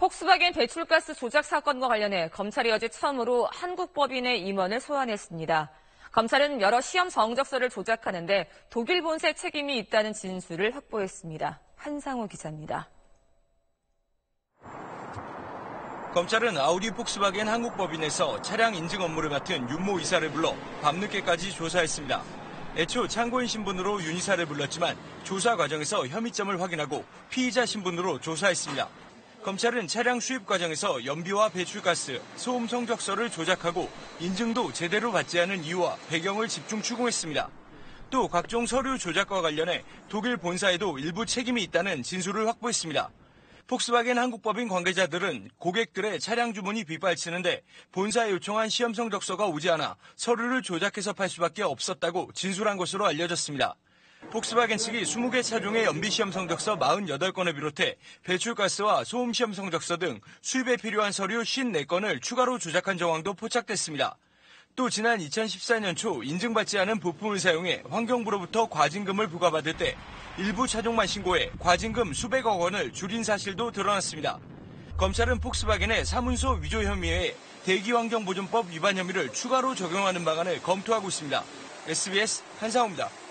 폭스바겐 배출가스 조작 사건과 관련해 검찰이 어제 처음으로 한국 법인의 임원을 소환했습니다. 검찰은 여러 시험 성적서를 조작하는데 독일 본사의 책임이 있다는 진술을 확보했습니다. 한상우 기자입니다. 검찰은 아우디 폭스바겐 한국 법인에서 차량 인증 업무를 맡은 윤모 이사를 불러 밤늦게까지 조사했습니다. 애초 참고인 신분으로 윤 이사를 불렀지만 조사 과정에서 혐의점을 확인하고 피의자 신분으로 조사했습니다. 검찰은 차량 수입 과정에서 연비와 배출가스, 소음 성적서를 조작하고 인증도 제대로 받지 않은 이유와 배경을 집중 추궁했습니다. 또 각종 서류 조작과 관련해 독일 본사에도 일부 책임이 있다는 진술을 확보했습니다. 폭스바겐 한국법인 관계자들은 고객들의 차량 주문이 빗발치는데 본사에 요청한 시험 성적서가 오지 않아 서류를 조작해서 팔 수밖에 없었다고 진술한 것으로 알려졌습니다. 폭스바겐 측이 20개 차종의 연비 시험 성적서 48건을 비롯해 배출가스와 소음 시험 성적서 등 수입에 필요한 서류 54건을 추가로 조작한 정황도 포착됐습니다. 또 지난 2014년 초 인증받지 않은 부품을 사용해 환경부로부터 과징금을 부과받을 때 일부 차종만 신고해 과징금 수백억 원을 줄인 사실도 드러났습니다. 검찰은 폭스바겐의 사문서 위조 혐의에 대기환경보존법 위반 혐의를 추가로 적용하는 방안을 검토하고 있습니다. SBS 한상우입니다.